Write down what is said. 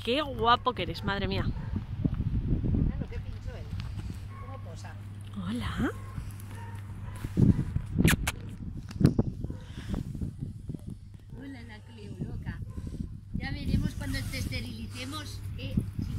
Qué guapo que eres, madre mía. Mira lo que pinchó él. ¿Cómo posa? Hola. Hola, la Cleo, loca. Ya veremos cuando te esterilicemos, si